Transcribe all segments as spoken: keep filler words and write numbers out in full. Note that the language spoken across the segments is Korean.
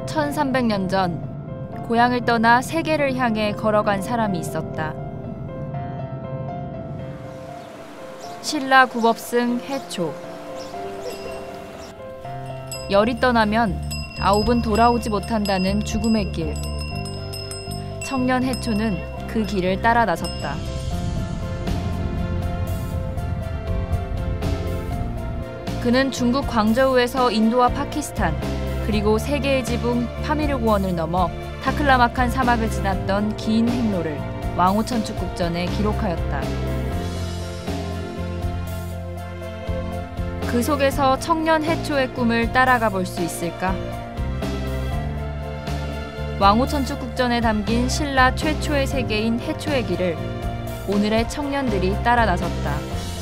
천삼백 년 전 고향을 떠나 세계를 향해 걸어간 사람이 있었다. 신라 구법승 해초. 열이 떠나면 아홉은 돌아오지 못한다는 죽음의 길. 청년 해초는 그 길을 따라 나섰다. 그는 중국 광저우에서 인도와 파키스탄, 그리고 세계의 지붕 파미르고원을 넘어 타클라마칸 사막을 지났던 긴 행로를 왕후천축국전에 기록하였다. 그 속에서 청년 해초의 꿈을 따라가 볼 수 있을까? 왕후천축국전에 담긴 신라 최초의 세계인 해초의 길을 오늘의 청년들이 따라 나섰다.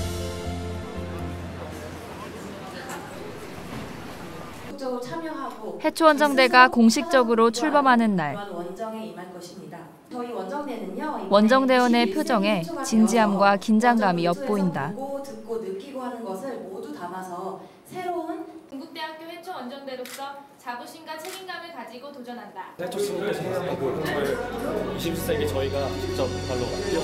해초원정대가 공식적으로 출범하는 날, 원정대원의 표정에 진지함과 긴장감이 엿보인다. 중국대학교 해초원정대로서 자부심과 책임감을 가지고 도전한다. 해초 스님의 생각하고 이십 세기 저희가 직접 발로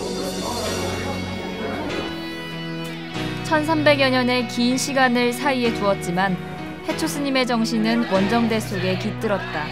천삼백여 년의 긴 시간을 사이에 두었지만 해초 스님의 정신은 원정대 속에 깃들었다.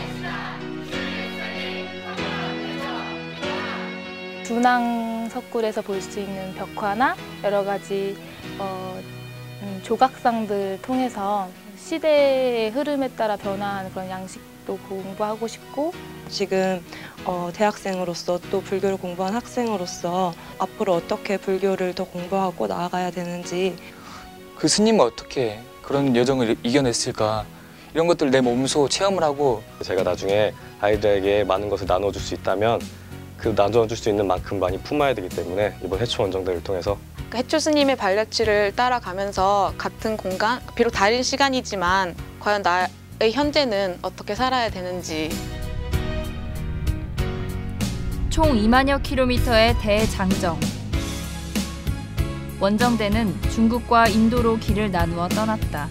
중앙석굴에서 볼 수 있는 벽화나 여러 가지 어, 음, 조각상들 통해서 시대의 흐름에 따라 변화하는 그런 양식도 공부하고 싶고, 지금 어, 대학생으로서 또 불교를 공부한 학생으로서 앞으로 어떻게 불교를 더 공부하고 나아가야 되는지, 그 스님은 어떻게 그런 여정을 이겨냈을까, 이런 것들 내 몸소 체험을 하고 제가 나중에 아이들에게 많은 것을 나눠줄 수 있다면 그 나눠줄 수 있는 만큼 많이 품어야 되기 때문에 이번 해초 원정대를 통해서 해초 스님의 발자취를 따라가면서 같은 공간, 비록 다른 시간이지만 과연 나의 현재는 어떻게 살아야 되는지. 총 이만여 킬로미터의 대장정. 원정대는 중국과 인도로 길을 나누어 떠났다.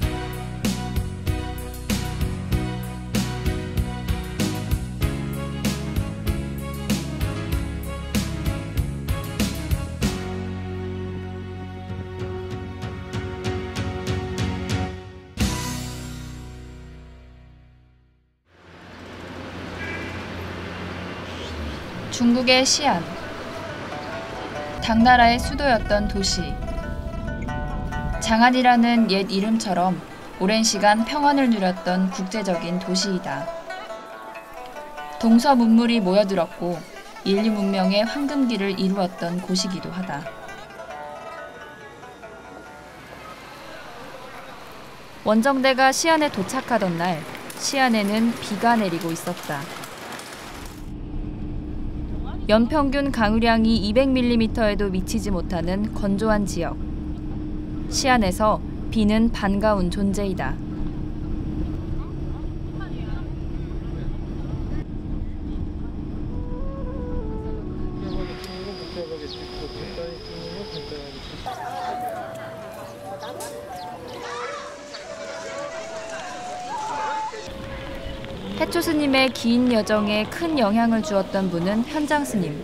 중국의 시안. 당나라의 수도였던 도시. 장안이라는 옛 이름처럼 오랜 시간 평안을 누렸던 국제적인 도시이다. 동서 문물이 모여들었고 인류 문명의 황금기를 이루었던 곳이기도 하다. 원정대가 시안에 도착하던 날, 시안에는 비가 내리고 있었다. 연평균 강우량이 이백 밀리미터에도 미치지 못하는 건조한 지역. 시안에서 비는 반가운 존재이다. 해초 스님의 긴 여정에 큰 영향을 주었던 분은 현장 스님.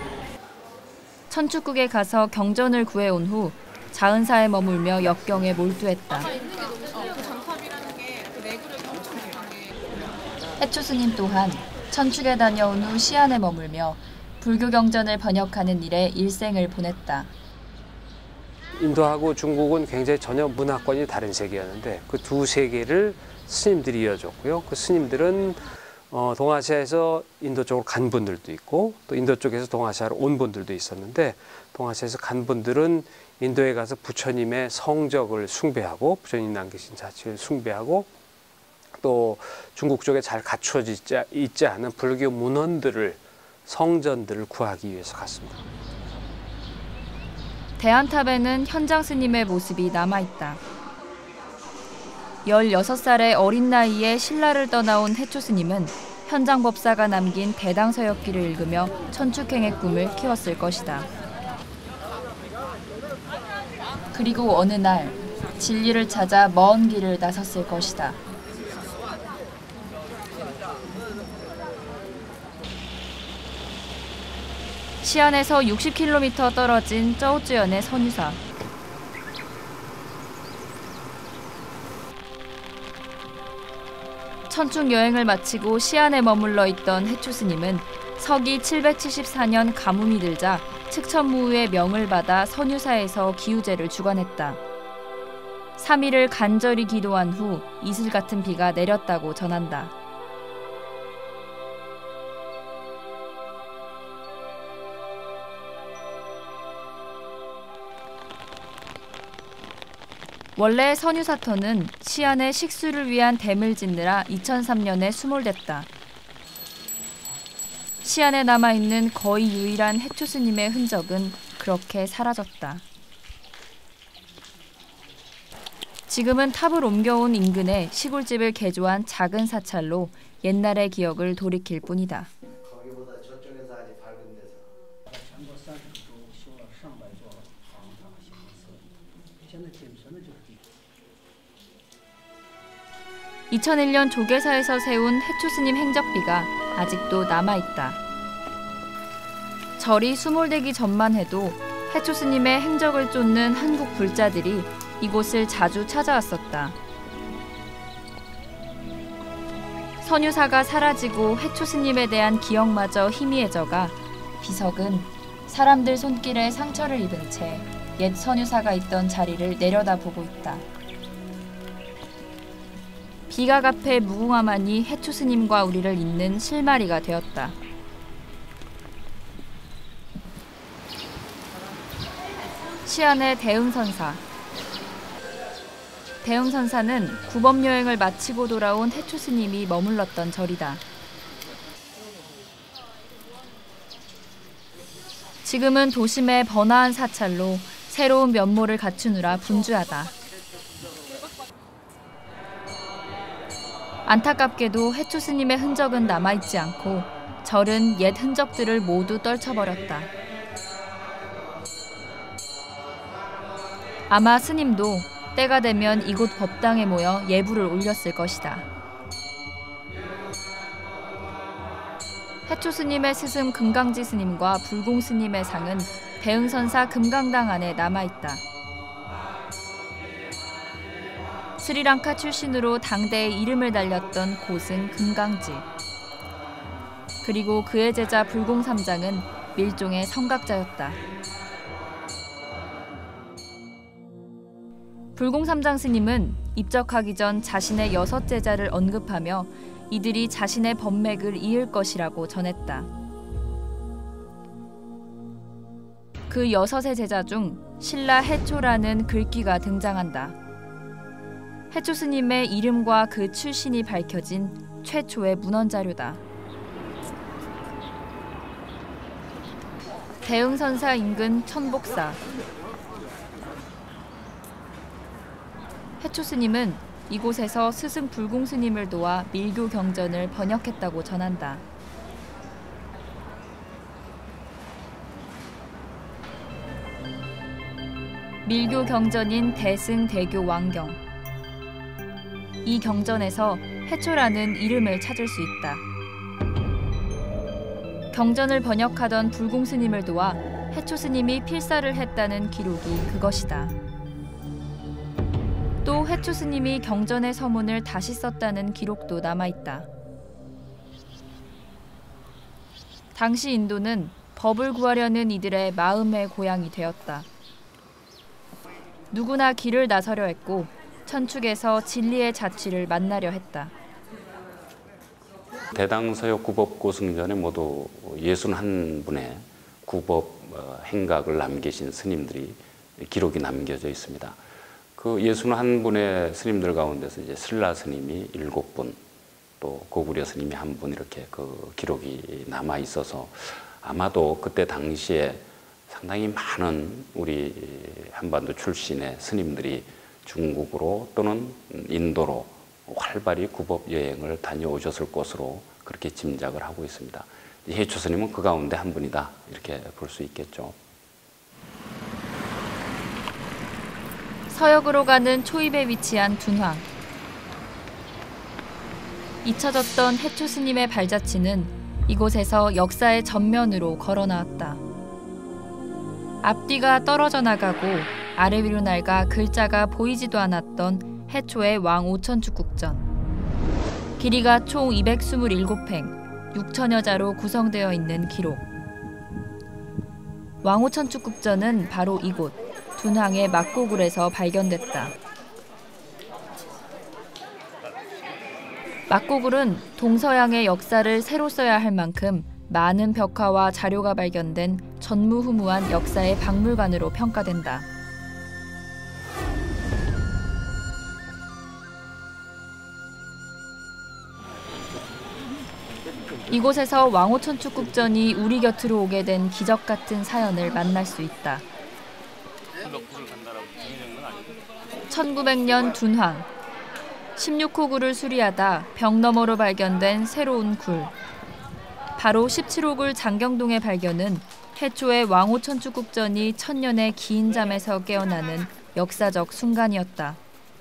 천축국에 가서 경전을 구해온 후 자은사에 머물며 역경에 몰두했다. 해초 스님 또한 천축에 다녀온 후 시안에 머물며 불교 경전을 번역하는 일에 일생을 보냈다. 인도하고 중국은 굉장히 전혀 문화권이 다른 세계였는데 그 두 세계를 스님들이 이어줬고요. 그 스님들은 어, 동아시아에서 인도 쪽으로 간 분들도 있고 또 인도 쪽에서 동아시아로 온 분들도 있었는데, 동아시아에서 간 분들은 인도에 가서 부처님의 성적을 숭배하고 부처님 남기신 자취를 숭배하고 또 중국 쪽에 잘 갖춰져 있지 않은 불교 문헌들을, 성전들을 구하기 위해서 갔습니다. 대안탑에는 현장 스님의 모습이 남아있다. 열여섯 살의 어린 나이에 신라를 떠나온 해초 스님은 현장 법사가 남긴 대당서역기를 읽으며 천축행의 꿈을 키웠을 것이다. 그리고 어느 날 진리를 찾아 먼 길을 나섰을 것이다. 시안에서 육십 킬로미터 떨어진 쩌우쯔현의 선유사. 천축 여행을 마치고 시안에 머물러 있던 해초 스님은 서기 칠백칠십사 년 가뭄이 들자 측천무후의 명을 받아 선유사에서 기우제를 주관했다. 삼 일을 간절히 기도한 후 이슬 같은 비가 내렸다고 전한다. 원래 선유사터는 시안에 식수를 위한 댐을 짓느라 이천삼 년에 수몰됐다. 시안에 남아있는 거의 유일한 해초 스님의 흔적은 그렇게 사라졌다. 지금은 탑을 옮겨온 인근에 시골집을 개조한 작은 사찰로 옛날의 기억을 돌이킬 뿐이다. 이천일 년 조계사에서 세운 해초 스님 행적비가 아직도 남아있다. 절이 수몰되기 전만 해도 해초 스님의 행적을 쫓는 한국 불자들이 이곳을 자주 찾아왔었다. 선유사가 사라지고 해초 스님에 대한 기억마저 희미해져가 비석은 사람들 손길에 상처를 입은 채 옛 선유사가 있던 자리를 내려다보고 있다. 비각 앞에 무궁화만이 해초 스님과 우리를 잇는 실마리가 되었다. 시안의 대흥선사. 대흥선사는 구법여행을 마치고 돌아온 해초 스님이 머물렀던 절이다. 지금은 도심의 번화한 사찰로 새로운 면모를 갖추느라 분주하다. 안타깝게도 해초 스님의 흔적은 남아있지 않고 절은 옛 흔적들을 모두 떨쳐버렸다. 아마 스님도 때가 되면 이곳 법당에 모여 예불을 올렸을 것이다. 해초 스님의 스승 금강지 스님과 불공 스님의 상은 대흥선사 금강당 안에 남아있다. 스리랑카 출신으로 당대에 이름을 달렸던 고승 금강지. 그리고 그의 제자 불공 삼장은 밀종의 성각자였다. 불공 삼장 스님은 입적하기 전 자신의 여섯 제자를 언급하며 이들이 자신의 법맥을 이을 것이라고 전했다. 그 여섯의 제자 중 신라 해초라는 글귀가 등장한다. 해초 스님의 이름과 그 출신이 밝혀진 최초의 문헌 자료다. 대흥선사 인근 천복사. 해초 스님은 이곳에서 스승 불공 스님을 도와 밀교 경전을 번역했다고 전한다. 밀교 경전인 대승대교 왕경. 이 경전에서 해초라는 이름을 찾을 수 있다. 경전을 번역하던 불공 스님을 도와 해초 스님이 필사를 했다는 기록이 그것이다. 또 해초 스님이 경전의 서문을 다시 썼다는 기록도 남아있다. 당시 인도는 법을 구하려는 이들의 마음의 고향이 되었다. 누구나 길을 나서려 했고 천축에서 진리의 자취를 만나려 했다. 대당서역 구법고승전에 모두 예순한 분의 구법 행각을 남기신 스님들이 기록이 남겨져 있습니다. 그 예순한 분의 스님들 가운데서 이제 신라 스님이 일곱 분, 또 고구려 스님이 한 분 이렇게 그 기록이 남아 있어서 아마도 그때 당시에 상당히 많은 우리 한반도 출신의 스님들이 중국으로 또는 인도로 활발히 구법 여행을 다녀오셨을 것으로 그렇게 짐작을 하고 있습니다. 해초 스님은 그 가운데 한 분이다 이렇게 볼 수 있겠죠. 서역으로 가는 초입에 위치한 둔황. 잊혀졌던 해초 스님의 발자취는 이곳에서 역사의 전면으로 걸어 나왔다. 앞뒤가 떨어져 나가고 아래 위로 낡아 글자가 보이지도 않았던 해초의 왕오천축국전. 길이가 총 이백이십칠 행, 육천여 자로 구성되어 있는 기록. 왕오천축국전은 바로 이곳 둔항의 막고굴에서 발견됐다. 막고굴은 동서양의 역사를 새로 써야 할 만큼 많은 벽화와 자료가 발견된 전무후무한 역사의 박물관으로 평가된다. 이곳에서 왕오천축국전이 우리 곁으로 오게 된 기적 같은 사연을 만날 수 있다. 천구백 년 둔항. 십육 호 굴을 수리하다 벽 너머로 발견된 새로운 굴. 바로 십칠 호 굴 장경동의 발견은 해초의 왕오천축국전이 천년의 긴 잠에서 깨어나는 역사적 순간이었다.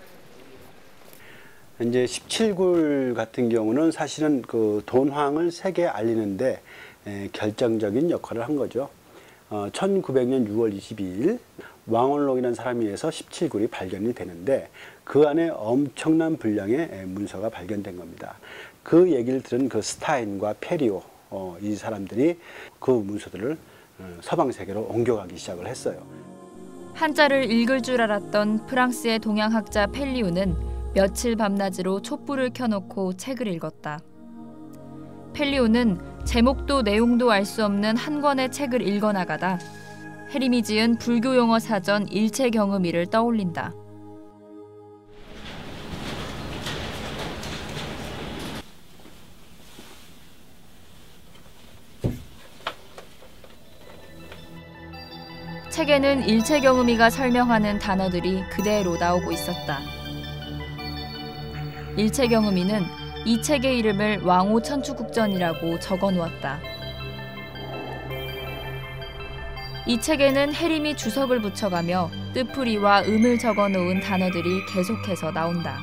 이제 십칠 굴 같은 경우는 사실은 그 돈황을 세계에 알리는데 에, 결정적인 역할을 한 거죠. 어, 천구백 년 유월 이십이일 왕원록이라는 사람에 의해서 십칠 굴이 발견이 되는데 그 안에 엄청난 분량의 문서가 발견된 겁니다. 그 얘기를 들은 그 스타인과 페리오 어, 이 사람들이 그 문서들을 어, 서방 세계로 옮겨가기 시작을 했어요. 한자를 읽을 줄 알았던 프랑스의 동양학자 펠리오는 며칠 밤낮으로 촛불을 켜놓고 책을 읽었다. 펠리오는 제목도 내용도 알 수 없는 한 권의 책을 읽어나가다 해림이 지은 불교 용어 사전 일체경음이를 떠올린다. 책에는 일체경음이가 설명하는 단어들이 그대로 나오고 있었다. 일체경음이는 이 책의 이름을 왕오천축국전이라고 적어놓았다. 이 책에는 해림이 주석을 붙여가며 뜻풀이와 음을 적어놓은 단어들이 계속해서 나온다.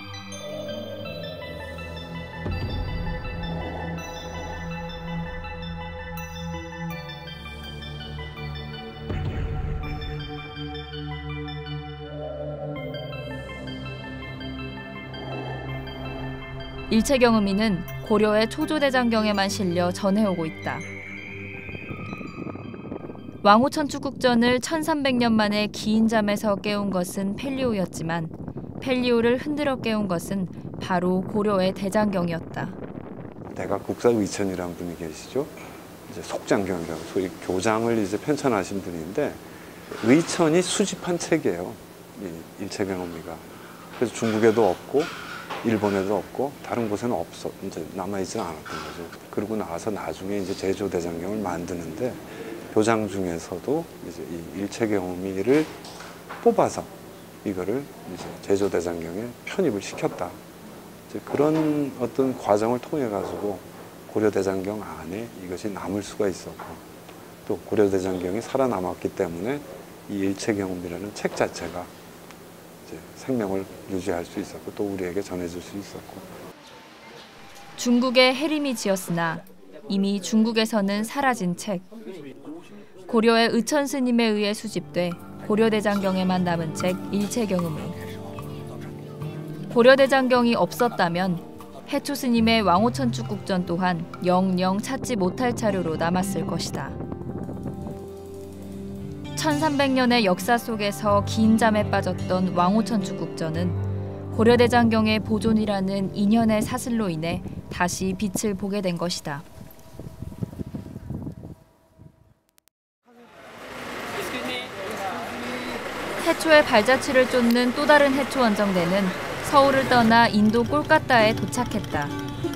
일체경음이는 고려의 초조대장경에만 실려 전해오고 있다. 왕오천축국전을 천삼백 년 만에 긴 잠에서 깨운 것은 펠리오였지만 펠리오를 흔들어 깨운 것은 바로 고려의 대장경이었다. 대각 국사의천이라는 분이 계시죠. 이제 속장경이라고 소위 교장을 이제 편찬하신 분인데 의천이 수집한 책이에요. 이 일체경음이가. 그래서 중국에도 없고 일본에도 없고 다른 곳에는 없어 이제 남아있지 않았던 거죠. 그러고 나서 나중에 이제 제조대장경을 만드는데 교장 중에서도 이제 이 일체경음이를 뽑아서 이거를 이제 제조대장경에 편입을 시켰다. 이제 그런 어떤 과정을 통해 가지고 고려대장경 안에 이것이 남을 수가 있었고 또 고려대장경이 살아남았기 때문에 이 일체경음이라는 책 자체가 이제 생명을 유지할 수 있었고 또 우리에게 전해줄 수 있었고. 중국의 해림이 지었으나 이미 중국에서는 사라진 책. 고려의 의천 스님에 의해 수집돼 고려대장경에만 남은 책 일체경음이. 고려대장경이 없었다면 해초 스님의 왕오천축국전 또한 영영 찾지 못할 자료로 남았을 것이다. 천삼백 년의 역사 속에서 긴 잠에 빠졌던 왕오천축국전은 고려대장경의 보존이라는 인연의 사슬로 인해 다시 빛을 보게 된 것이다. 해초의 발자취를 쫓는 또 다른 해초 원정대는 서울을 떠나 인도 꼴까따에 도착했다.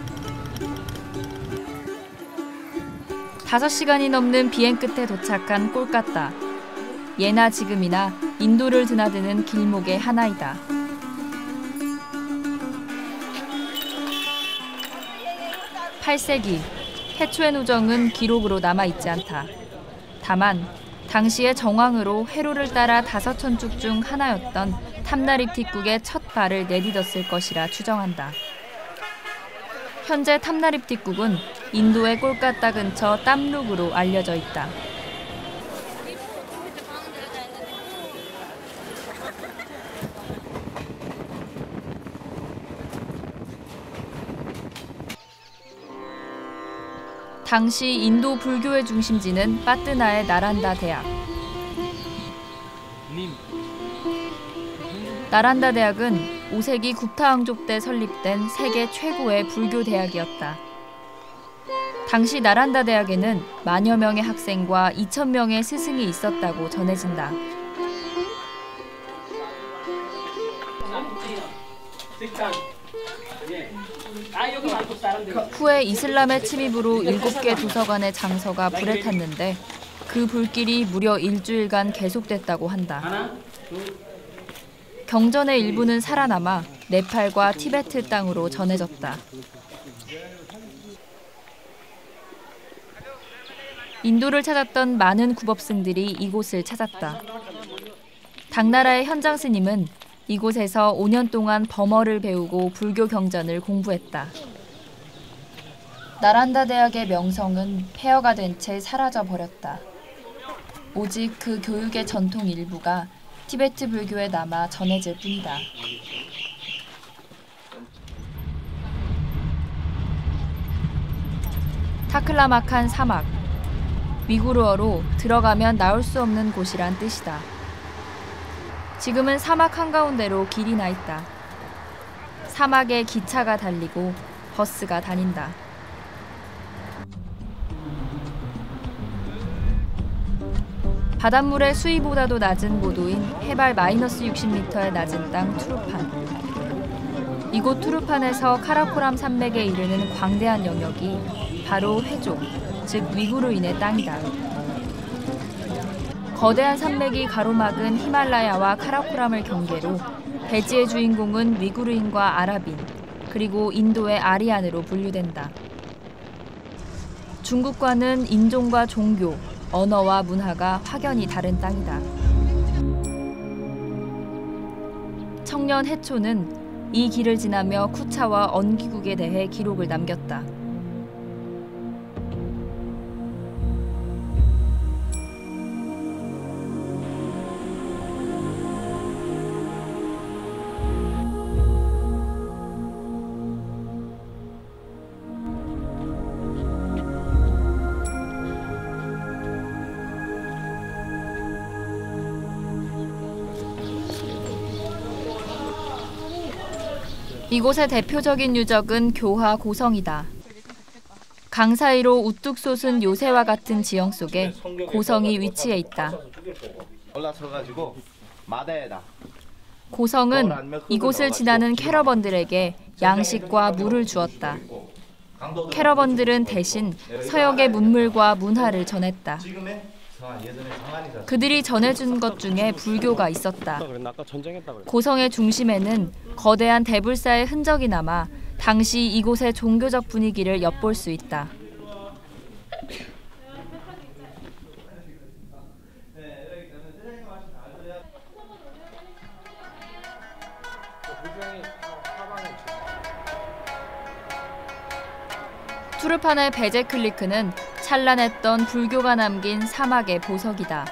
다섯 시간이 넘는 비행 끝에 도착한 꼴까따. 예나 지금이나 인도를 드나드는 길목의 하나이다. 팔 세기, 해초의 누정은 기록으로 남아있지 않다. 다만 당시의 정왕으로 해로를 따라 다섯 천축 중 하나였던 탐나립티국의 첫 발을 내딛었을 것이라 추정한다. 현재 탐나립티국은 인도의 꼴까따 근처 땀룩으로 알려져 있다. 당시 인도 불교의 중심지는 빠뜨나의 나란다 대학. 나란다 대학은 오 세기 굽타 왕조 때 설립된 세계 최고의 불교 대학이었다. 당시 나란다 대학에는 만여 명의 학생과 이천 명의 스승이 있었다고 전해진다. 후에 이슬람의 침입으로 일곱 개 도서관의 장서가 불에 탔는데 그 불길이 무려 일주일간 계속됐다고 한다. 경전의 일부는 살아남아 네팔과 티베트 땅으로 전해졌다. 인도를 찾았던 많은 굽업승들이 이곳을 찾았다. 당나라의 현장 스님은 이곳에서 오 년 동안 범어를 배우고 불교 경전을 공부했다. 나란다 대학의 명성은 폐허가 된 채 사라져 버렸다. 오직 그 교육의 전통 일부가 티베트 불교에 남아 전해질 뿐이다. 타클라마칸 사막. 위구르어로 들어가면 나올 수 없는 곳이란 뜻이다. 지금은 사막 한가운데로 길이 나 있다. 사막에 기차가 달리고 버스가 다닌다. 바닷물의 수위보다도 낮은 고도인 해발 마이너스 육십 미터의 낮은 땅 투르판. 이곳 투르판에서 카라코람 산맥에 이르는 광대한 영역이 바로 회족, 즉 위구르인의 땅이다. 거대한 산맥이 가로막은 히말라야와 카라코람을 경계로 대지의 주인공은 위구르인과 아랍인, 그리고 인도의 아리안으로 분류된다. 중국과는 인종과 종교, 언어와 문화가 확연히 다른 땅이다. 청년 해초는 이 길을 지나며 쿠차와 언기국에 대해 기록을 남겼다. 이곳의 대표적인 유적은 교화 고성이다. 강 사이로 우뚝 솟은 요새와 같은 지형 속에 고성이 위치해 있다. 고성은 이곳을 지나는 캐러번들에게 양식과 물을 주었다. 캐러번들은 대신 서역의 문물과 문화를 전했다. 그들이 전해준 것 중에 불교가 있었다. 고성의 중심에는 거대한 대불사의 흔적이 남아 당시 이곳의 종교적 분위기를 엿볼 수 있다. 투르판의 베제클리크는 찬란했던 불교가 남긴 사막의 보석이다.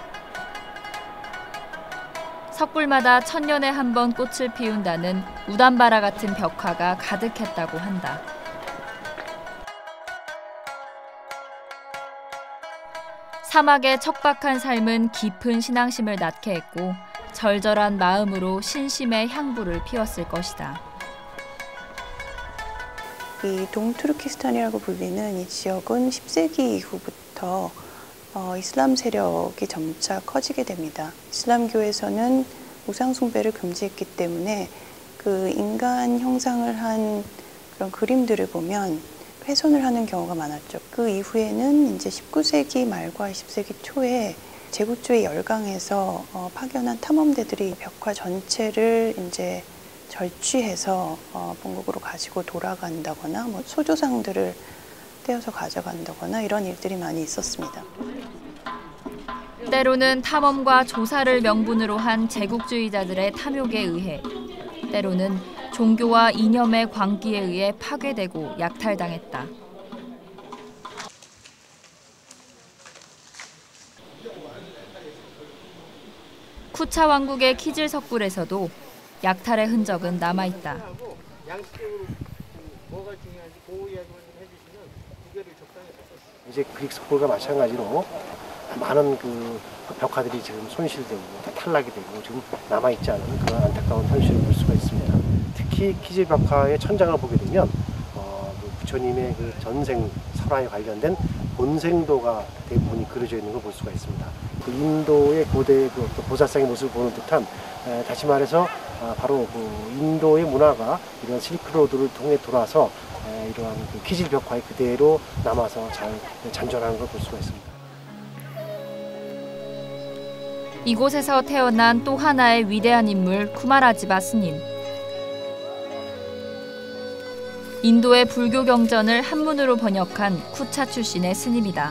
석불마다 천년에 한 번 꽃을 피운다는 우담바라 같은 벽화가 가득했다고 한다. 사막의 척박한 삶은 깊은 신앙심을 낳게 했고 절절한 마음으로 신심의 향부를 피웠을 것이다. 이 동투르키스탄이라고 불리는 이 지역은 십 세기 이후부터 어, 이슬람 세력이 점차 커지게 됩니다. 이슬람교에서는 우상 숭배를 금지했기 때문에 그 인간 형상을 한 그런 그림들을 보면 훼손을 하는 경우가 많았죠. 그 이후에는 이제 십구 세기 말과 이십 세기 초에 제국주의 열강에서 어, 파견한 탐험대들이 벽화 전체를 이제 절취해서 어, 본국으로 가지고 돌아간다거나 뭐 소조상들을 떼어서 가져간다거나 이런 일들이 많이 있었습니다. 때로는 탐험과 조사를 명분으로 한 제국주의자들의 탐욕에 의해, 때로는 종교와 이념의 광기에 의해 파괴되고 약탈당했다. 쿠차 왕국의 키질 석굴에서도 약탈의 흔적은 남아있다. 이제 그릭 석굴과 마찬가지로 많은 그 벽화들이 지금 손실되고 다 탈락이 되고 지금 남아있지 않은 그런 안타까운 현실을 볼 수가 있습니다. 특히 키질 벽화의 천장을 보게 되면 어, 그 부처님의 그 전생 설화에 관련된 본생도가 대부분이 그려져 있는 걸 볼 수가 있습니다. 그 인도의 고대 그 보살상의 모습을 보는 듯한 에, 다시 말해서 아, 바로 그 인도의 문화가 이런 실크로드를 통해 돌아서 에, 이러한 그 키질 벽화에 그대로 남아서 잘 잔존하는 걸 볼 수가 있습니다. 이곳에서 태어난 또 하나의 위대한 인물 쿠마라지바 스님. 인도의 불교 경전을 한문으로 번역한 쿠차 출신의 스님이다.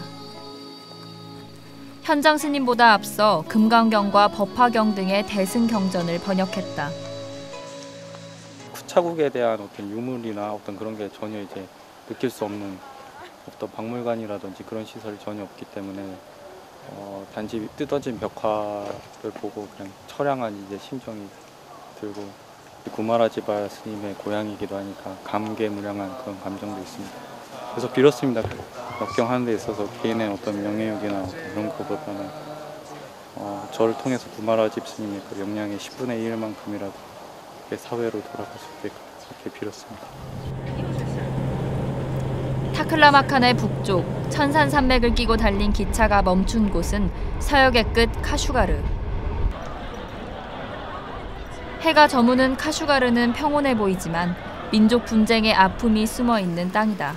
현장 스님보다 앞서 금강경과 법화경 등의 대승 경전을 번역했다. 쿠차국에 대한 어떤 유물이나 어떤 그런 게 전혀 이제 느낄 수 없는 어떤 박물관이라든지 그런 시설이 전혀 없기 때문에 어, 단지 뜯어진 벽화를 보고 그냥 처량한 이제 심정이 들고 구마라지바 스님의 고향이기도 하니까 감개무량한 그런 감정도 있습니다. 그래서 빌었습니다. 역경하는 데 있어서 개인의 어떤 명예욕이나 어떤 그런 것보다는 어, 저를 통해서 구마라집 스님의 그 역량의 십분의 일만큼이라도 사회로 돌아갈 수 있게끔 그렇게 빌었습니다. 타클라마칸의 북쪽 천산 산맥을 끼고 달린 기차가 멈춘 곳은 서역의 끝 카슈가르. 해가 저무는 카슈가르는 평온해 보이지만 민족 분쟁의 아픔이 숨어 있는 땅이다.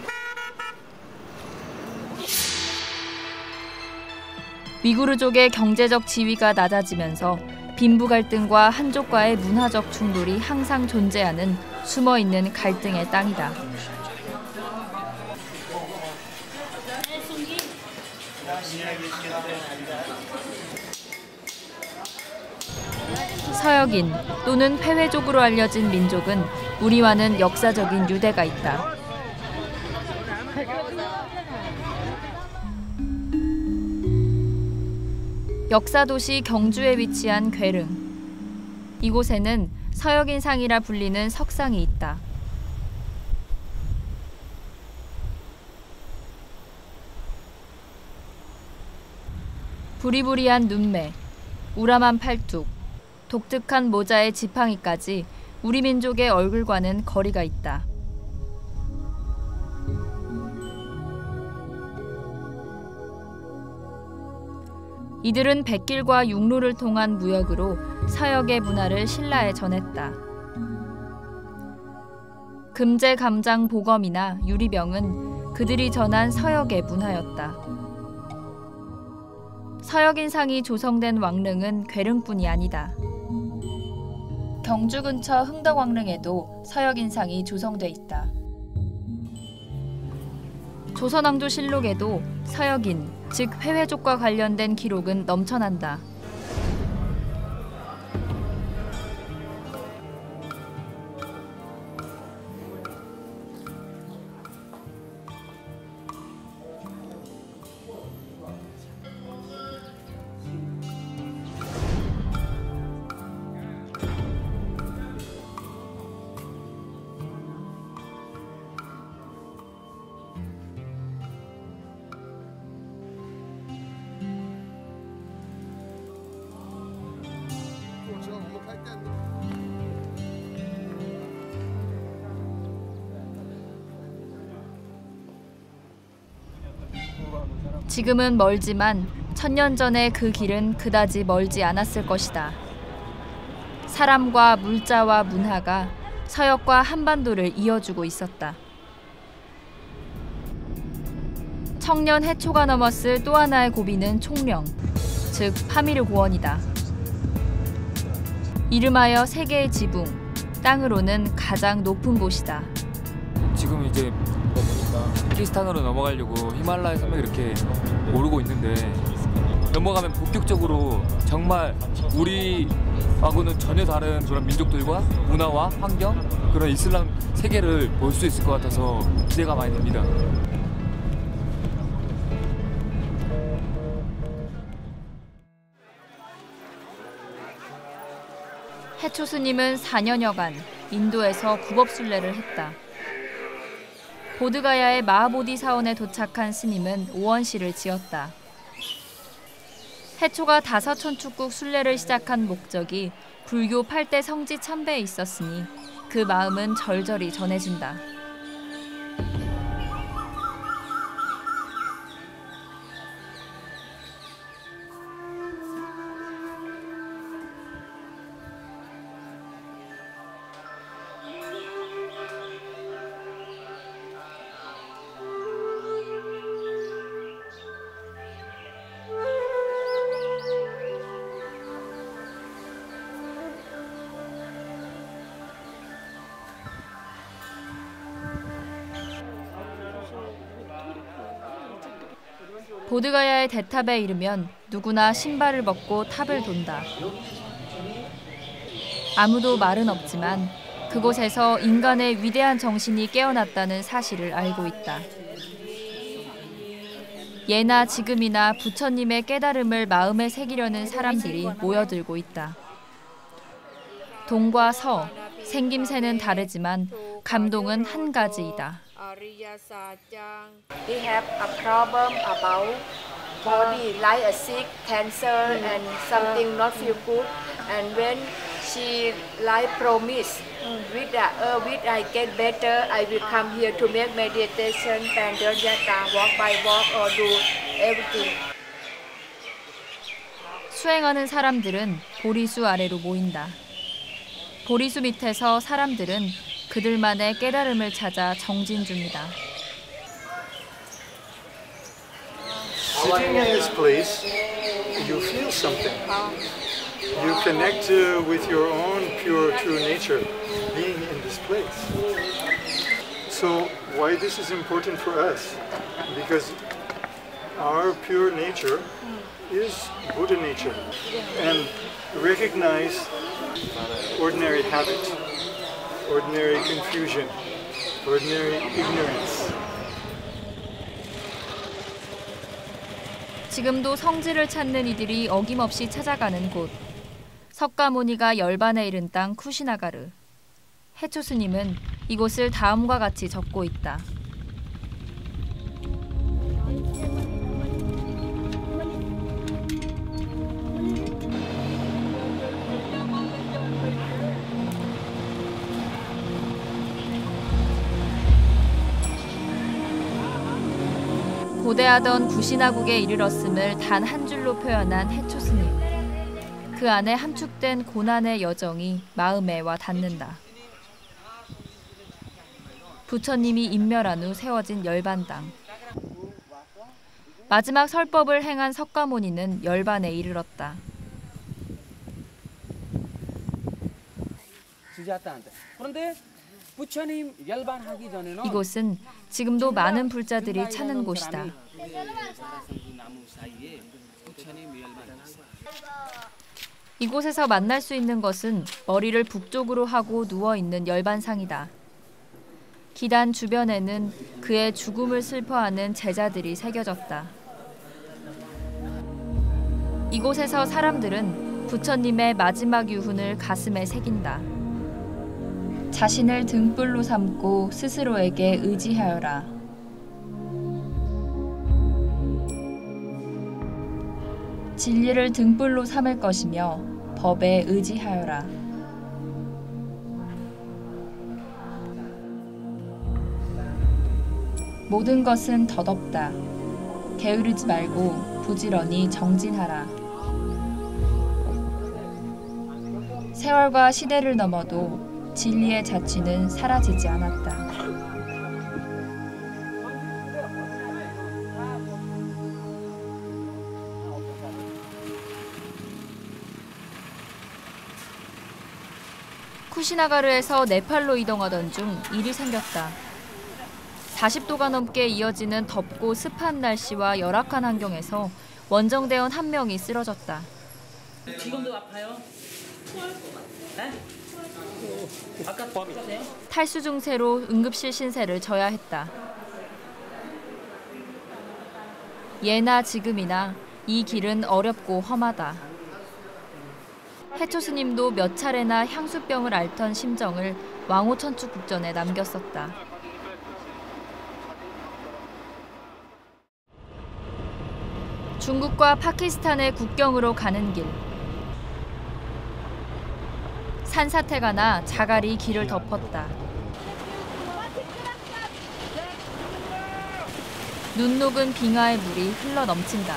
위구르족의 경제적 지위가 낮아지면서 빈부 갈등과 한족과의 문화적 충돌이 항상 존재하는 숨어 있는 갈등의 땅이다. 서역인 또는 회회족으로 알려진 민족은 우리와는 역사적인 유대가 있다. 역사도시 경주에 위치한 괴릉. 이곳에는 서역인상이라 불리는 석상이 있다. 부리부리한 눈매, 우람한 팔뚝, 독특한 모자의 지팡이까지 우리 민족의 얼굴과는 거리가 있다. 이들은 백길과 육로를 통한 무역으로 서역의 문화를 신라에 전했다. 금제, 감장, 보검이나 유리병은 그들이 전한 서역의 문화였다. 서역인상이 조성된 왕릉은 괴릉뿐이 아니다. 경주 근처 흥덕왕릉에도 서역인상이 조성돼 있다. 조선왕조실록에도 서역인, 즉 회회족과 관련된 기록은 넘쳐난다. 지금은 멀지만 천년 전의 그 길은 그다지 멀지 않았을 것이다. 사람과 물자와 문화가 서역과 한반도를 이어주고 있었다. 청년 해초가 넘었을 또 하나의 고비는 총령, 즉 파미르 고원이다. 이름하여 세계의 지붕, 땅으로는 가장 높은 곳이다. 지금 이제 파키스탄으로 넘어가려고 히말라야 산맥 이렇게 오르고 있는데 넘어가면 본격적으로 정말 우리하고는 전혀 다른 그런 민족들과 문화와 환경, 그런 이슬람 세계를 볼 수 있을 것 같아서 기대가 많이 됩니다. 해초 스님은 사 년여간 인도에서 굽업순례를 했다. 보드가야의 마하보디 사원에 도착한 스님은 오원시를 지었다. 해초가 다섯 천축국 순례를 시작한 목적이 불교 팔 대 성지 참배에 있었으니 그 마음은 절절히 전해진다. 보드가야의 대탑에 이르면 누구나 신발을 벗고 탑을 돈다. 아무도 말은 없지만 그곳에서 인간의 위대한 정신이 깨어났다는 사실을 알고 있다. 예나 지금이나 부처님의 깨달음을 마음에 새기려는 사람들이 모여들고 있다. 동과 서, 생김새는 다르지만 감동은 한 가지이다. We have a problem about body, like a sick, cancer, and something not feel good. And when she like promise, with that, uh, with I get better, I will come here to make meditation, Pandanyata, walk by walk, or do everything. 수행하는 사람들은 보리수 아래로 모인다. 보리수 밑에서 사람들은 그들만의 깨달음을 찾아 정진 중이다. Sitting in this place, you feel something. You connect uh, with your own pure, true nature, being in this place. So why this is important for us? Because our pure nature is Buddha nature, and recognize ordinary habit, ordinary confusion, ordinary ignorance. 지금도 성지를 찾는 이들이 어김없이 찾아가는 곳. 석가모니가 열반에 이른 땅 쿠시나가르. 해초 스님은 이곳을 다음과 같이 적고 있다. 고대하던 구시나국에 이르렀음을 단 한 줄로 표현한 해초 스님. 그 안에 함축된 고난의 여정이 마음에 와 닿는다. 부처님이 인멸한 후 세워진 열반당. 마지막 설법을 행한 석가모니는 열반에 이르렀다. 이곳은 지금도 많은 불자들이 찾는 곳이다. 이곳에서 만날 수 있는 것은 머리를 북쪽으로 하고 누워있는 열반상이다. 기단 주변에는 그의 죽음을 슬퍼하는 제자들이 새겨졌다. 이곳에서 사람들은 부처님의 마지막 유훈을 가슴에 새긴다. 자신을 등불로 삼고 스스로에게 의지하여라. 진리를 등불로 삼을 것이며 법에 의지하여라. 모든 것은 덧없다. 게으르지 말고 부지런히 정진하라. 세월과 시대를 넘어도 진리의 자취는 사라지지 않았다. 쿠시나가르에서 네팔로 이동하던 중 일이 생겼다. 사십 도가 넘게 이어지는 덥고 습한 날씨와 열악한 환경에서 원정대원 한 명이 쓰러졌다. 지금도 아파요? 네? 탈수 증세로 응급실 신세를 져야 했다. 예나 지금이나 이 길은 어렵고 험하다. 해초 스님도 몇 차례나 향수병을 앓던 심정을 왕오천축 국전에 남겼었다. 중국과 파키스탄의 국경으로 가는 길. 산사태가 나 자갈이 길을 덮었다. 눈 녹은 빙하의 물이 흘러 넘친다.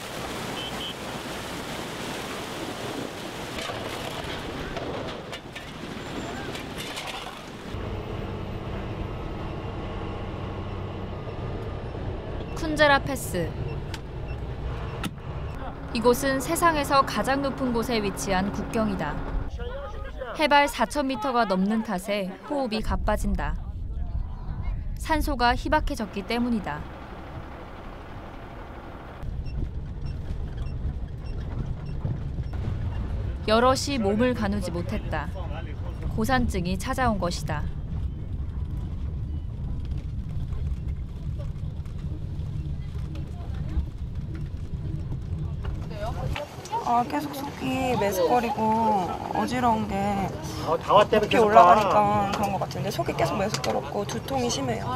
쿤제라 패스. 이곳은 세상에서 가장 높은 곳에 위치한 국경이다. 해발 사천 미터가 넘는 탓에 호흡이 가빠진다. 산소가 희박해졌기 때문이다. 여럿이 몸을 가누지 못했다. 고산증이 찾아온 것이다. 아, 계속 속이 메스꺼리고 어지러운 게 어, 다 왔다며 높이 올라가니까 그런 것 같은데 속이 계속 메스꺼웠고 두통이 심해요.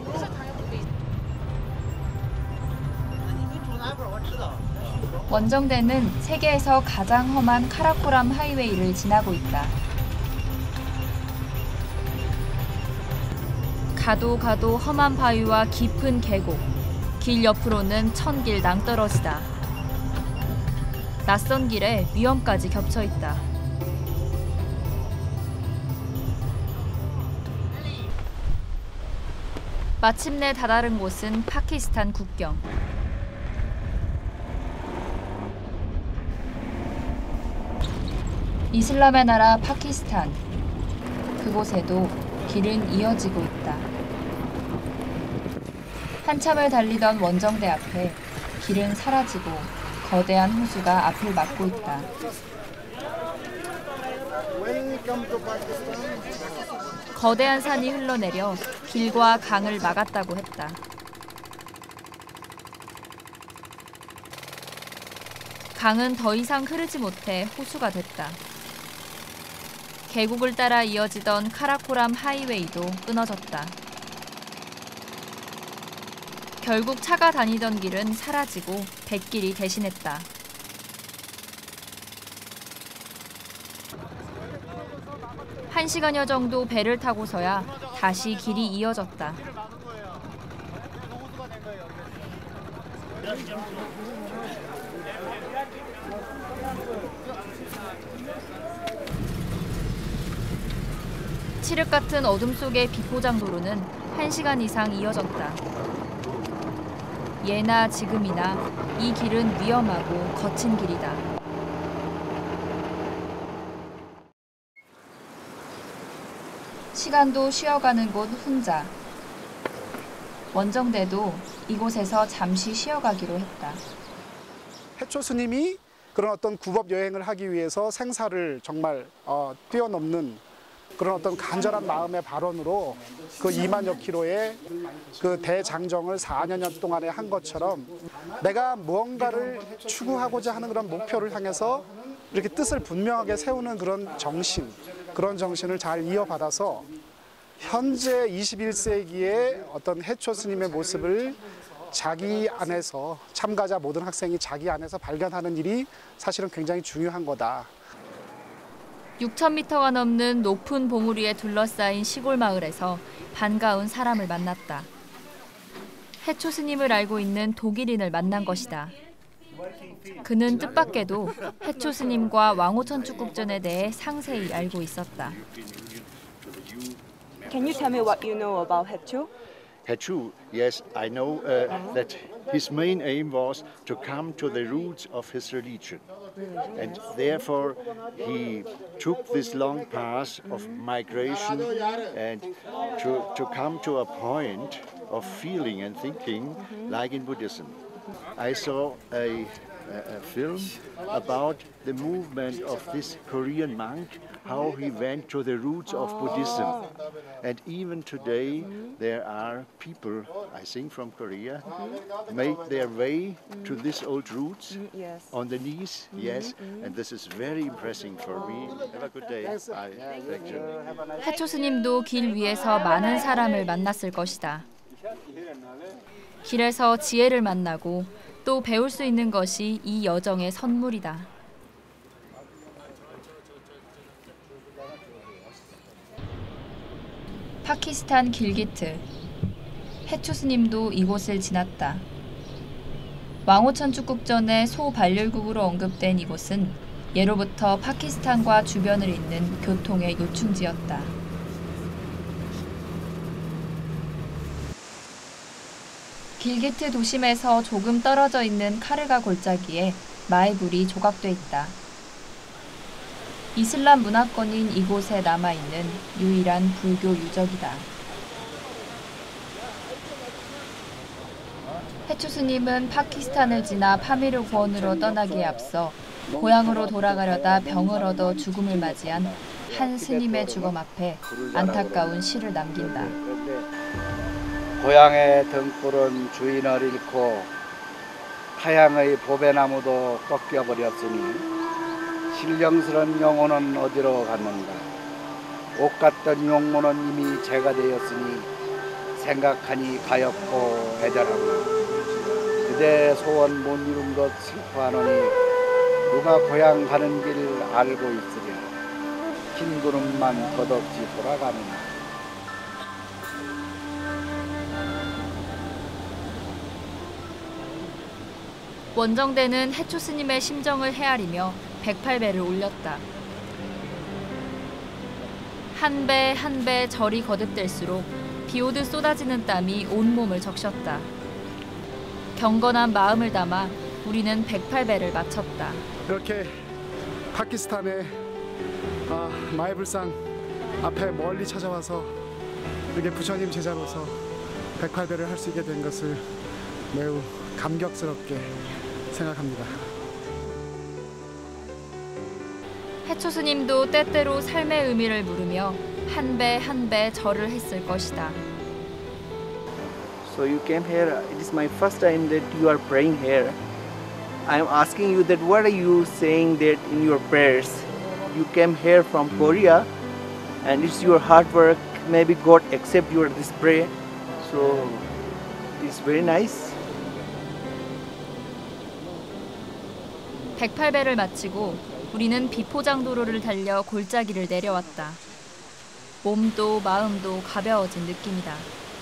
원정대는 세계에서 가장 험한 카라코람 하이웨이를 지나고 있다. 가도 가도 험한 바위와 깊은 계곡, 길 옆으로는 천길 낭떠러지다. 낯선 길에 위험까지 겹쳐 있다. 마침내 다다른 곳은 파키스탄 국경. 이슬람의 나라 파키스탄. 그곳에도 길은 이어지고 있다. 한참을 달리던 원정대 앞에 길은 사라지고 거대한 호수가 앞을 막고 있다. 거대한 산이 흘러내려 길과 강을 막았다고 했다. 강은 더 이상 흐르지 못해 호수가 됐다. 계곡을 따라 이어지던 카라코람 하이웨이도 끊어졌다. 결국 차가 다니던 길은 사라지고 뱃길이 대신했다. 한 시간여 정도 배를 타고서야 다시 길이 이어졌다. 칠흑 같은 어둠 속의 비포장 도로는 한 시간 이상 이어졌다. 예나 지금이나 이 길은 위험하고 거친 길이다. 시간도 쉬어가는 곳 훈자. 원정대도 이곳에서 잠시 쉬어가기로 했다. 해초 스님이 그런 어떤 굽업 여행을 하기 위해서 생사를 정말 어, 뛰어넘는 그런 어떤 간절한 마음의 발언으로 그 이만여 킬로의 그 대장정을 사여 년 동안에 한 것처럼 내가 무언가를 추구하고자 하는 그런 목표를 향해서 이렇게 뜻을 분명하게 세우는 그런 정신, 그런 정신을 잘 이어받아서 현재 이십일 세기의 어떤 해초 스님의 모습을 자기 안에서, 참가자 모든 학생이 자기 안에서 발견하는 일이 사실은 굉장히 중요한 거다. 육천 미터가 넘는 높은 봉우리에 둘러싸인 시골 마을에서 반가운 사람을 만났다. 해초 스님을 알고 있는 독일인을 만난 것이다. 그는 뜻밖에도 해초 스님과 왕호천축국전에 대해 상세히 알고 있었다. Can you tell me what you know about Haecho? Haecho, yes, I know uh, that his main aim was to come to the roots of his religion. And therefore he took this long path of migration and to, to come to a point of feeling and thinking like in Buddhism. I saw a, a film about the movement of this Korean monk, how he went to the roots of Buddhism. And even today there are people, I think from Korea, make their way to these old roots on the knees, yes, and this is very impressive for me. Have a good day. Bye. Thank you. 해초 스님도 길 위에서 많은 사람을 만났을 것이다. 길에서 지혜를 만나고 또 배울 수 있는 것이 이 여정의 선물이다. 파키스탄 길기트. 해초 스님도 이곳을 지났다. 왕호천 축국전의 소발열국으로 언급된 이곳은 예로부터 파키스탄과 주변을 잇는 교통의 요충지였다. 길기트 도심에서 조금 떨어져 있는 카르가 골짜기에 마에불이 조각돼 있다. 이슬람 문화권인 이곳에 남아있는 유일한 불교 유적이다. 해초 스님은 파키스탄을 지나 파미르 구원으로 떠나기에 앞서 고향으로 돌아가려다 병을 얻어 죽음을 맞이한 한 스님의 주검 앞에 안타까운 시를 남긴다. 고향의 등불은 주인을 잃고 타향의 보배나무도 꺾여버렸으니 신령스런 영혼은 어디로 갔는가. 옷 같던 용모는 이미 재가 되었으니 생각하니 가엾고 애절하구나. 그대 소원 못 이룬 것 슬퍼하노니 누가 고향 가는 길 알고 있으랴. 흰 구름만 덧없이 돌아가느냐. 원정대는 해초 스님의 심정을 헤아리며 백팔 배를 올렸다. 한 배 한 배 절이 거듭될수록 비오듯 쏟아지는 땀이 온몸을 적셨다. 경건한 마음을 담아 우리는 백팔 배를 마쳤다. 이렇게 파키스탄의 아, 마에불산 앞에 멀리 찾아와서 이렇게 부처님 제자로서 백팔 배를 할 수 있게 된 것을 매우 감격스럽게 생각합니다. 해초 스님도 때때로 삶의 의미를 물으며 한 배 한 배 절을 했을 것이다. So you came here. It is my first time that you are praying here. I am asking you that what are you saying that in your prayers? You came here from Korea, and it's your hard work. Maybe God accept your this prayer. So it's very nice. 백팔 배를 마치고 우리는 비포장도로를 달려 골짜기를 내려왔다. 몸도 마음도 가벼워진 느낌이다.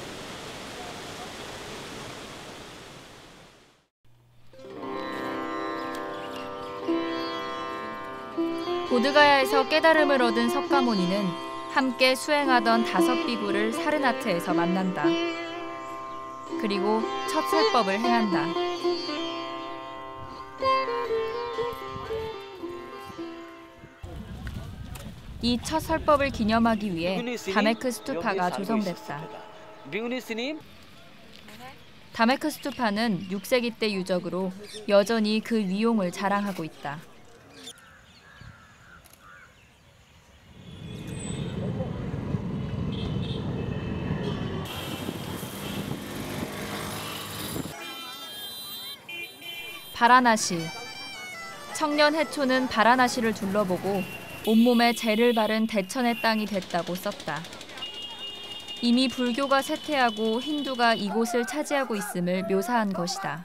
보드가야에서 깨달음을 얻은 석가모니는 함께 수행하던 다섯 비구를 사르나트에서 만난다. 그리고 첫 설법을 행한다. 이 첫 설법을 기념하기 위해 다메크 스투파가 조성됐다. 다메크 스투파는 육 세기 때 유적으로 여전히 그 위용을 자랑하고 있다. 바라나시. 청년 해초는 바라나시를 둘러보고 온몸에 재를 바른 대천의 땅이 됐다고 썼다. 이미 불교가 쇠퇴하고 힌두가 이곳을 차지하고 있음을 묘사한 것이다.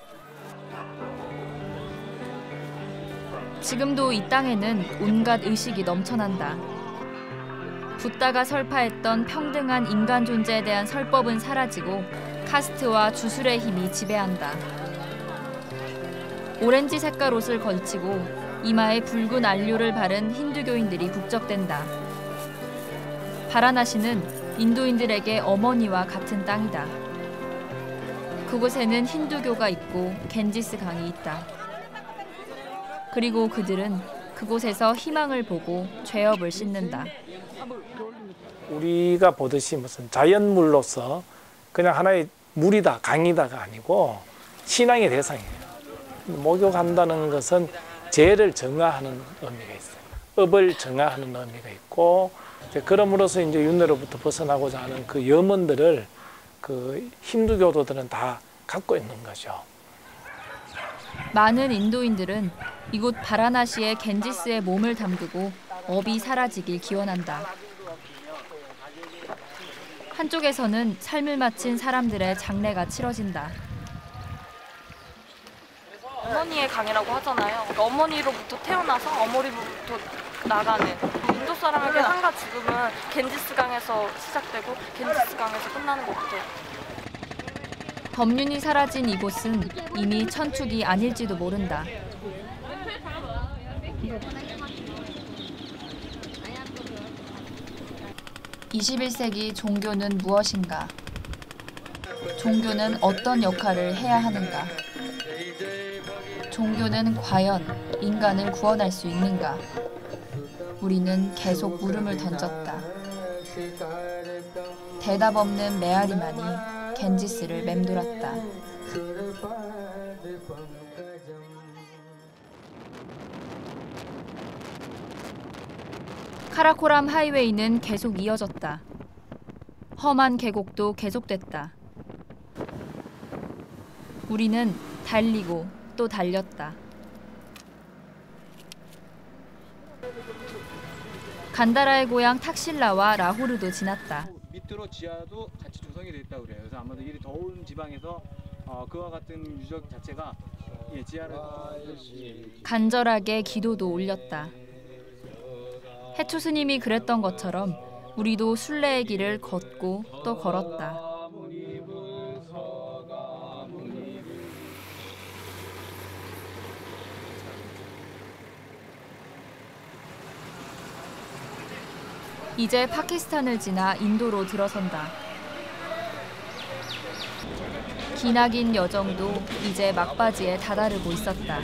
지금도 이 땅에는 온갖 의식이 넘쳐난다. 붓다가 설파했던 평등한 인간 존재에 대한 설법은 사라지고 카스트와 주술의 힘이 지배한다. 오렌지 색깔 옷을 걸치고 이마에 붉은 안료를 바른 힌두교인들이 북적댄다. 바라나시는 인도인들에게 어머니와 같은 땅이다. 그곳에는 힌두교가 있고 겐지스 강이 있다. 그리고 그들은 그곳에서 희망을 보고 죄업을 씻는다. 우리가 보듯이 무슨 자연물로서 그냥 하나의 물이다, 강이다가 아니고 신앙의 대상이에요. 목욕한다는 것은 죄를 정화하는 의미가 있어요. 업을 정화하는 의미가 있고, 그럼으로써 이제 윤회로부터 벗어나고자 하는 그 염원들을 그 힌두교도들은 다 갖고 있는 거죠. 많은 인도인들은 이곳 바라나시의 겐지스에 몸을 담그고 업이 사라지길 기원한다. 한쪽에서는 삶을 마친 사람들의 장례가 치러진다. 어머니의 강이라고 하잖아요. 그러니까 어머니로부터 태어나서 어머니로부터 나가는 인도 사람에게 한가 죽음은 겐지스 강에서 시작되고 겐지스 강에서 끝나는 것 같아요. 법륜이 사라진 이곳은 이미 천축이 아닐지도 모른다. 이십일 세기 종교는 무엇인가? 종교는 어떤 역할을 해야 하는가? 종교는 과연 인간을 구원할 수 있는가? 우리는 계속 물음을 던졌다. 대답 없는 메아리만이 겐지스를 맴돌았다. 카라코람 하이웨이는 계속 이어졌다. 험한 계곡도 계속됐다. 우리는 달리고 또 달렸다. 간다라의 고향 탁실라와 라호르도 지났다. 밑으로 지하도 같이 조성이 돼 있다고 그래요. 그래서 아마도 이 더운 지방에서 어, 그와 같은 유적 자체가 예, 지하를 간절하게 기도도 올렸다. 해초 스님이 그랬던 것처럼 우리도 순례의 길을 걷고 또 걸었다. 이제 파키스탄을 지나 인도로 들어선다. 기나긴 여정도 이제 막바지에 다다르고 있었다.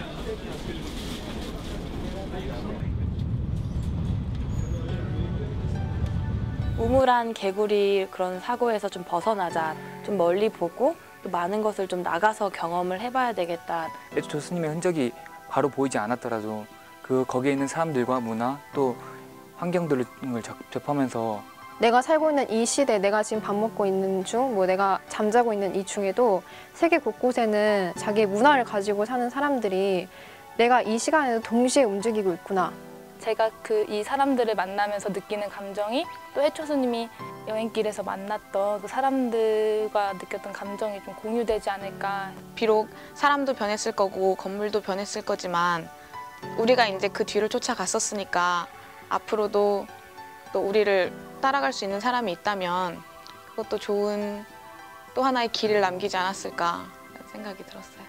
우물한 개구리 그런 사고에서 좀 벗어나자, 좀 멀리 보고 또 많은 것을 좀 나가서 경험을 해봐야 되겠다. 해초 스님의 흔적이 바로 보이지 않았더라도 그 거기에 있는 사람들과 문화 또 환경들을 접하면서 내가 살고 있는 이 시대, 내가 지금 밥 먹고 있는 중, 뭐 내가 잠자고 있는 이 중에도 세계 곳곳에는 자기의 문화를 가지고 사는 사람들이 내가 이 시간에도 동시에 움직이고 있구나. 제가 그 이 사람들을 만나면서 느끼는 감정이 또 해초 스님이 여행길에서 만났던 그 사람들과 느꼈던 감정이 좀 공유되지 않을까. 비록 사람도 변했을 거고 건물도 변했을 거지만 우리가 이제 그 뒤를 쫓아갔었으니까 앞으로도 또 우리를 따라갈 수 있는 사람이 있다면 그것도 좋은 또 하나의 길을 남기지 않았을까 생각이 들었어요.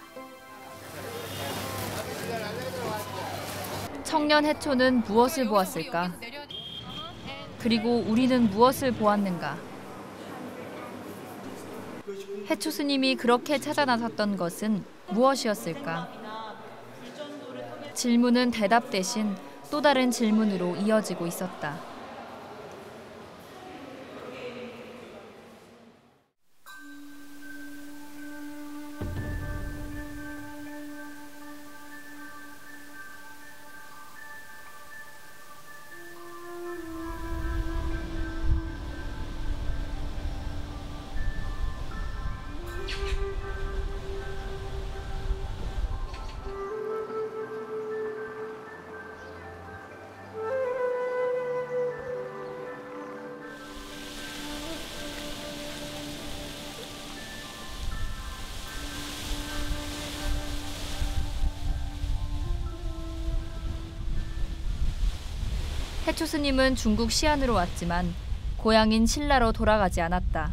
청년 해초는 무엇을 보았을까? 그리고 우리는 무엇을 보았는가? 해초 스님이 그렇게 찾아 나섰던 것은 무엇이었을까? 질문은 대답 대신 또 다른 질문으로 이어지고 있었다. 해초 스님은 중국 시안으로 왔지만 고향인 신라로 돌아가지 않았다.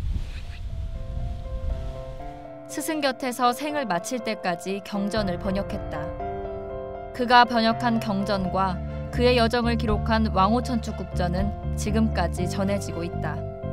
스승 곁에서 생을 마칠 때까지 경전을 번역했다. 그가 번역한 경전과 그의 여정을 기록한 왕호천축 국전은 지금까지 전해지고 있다.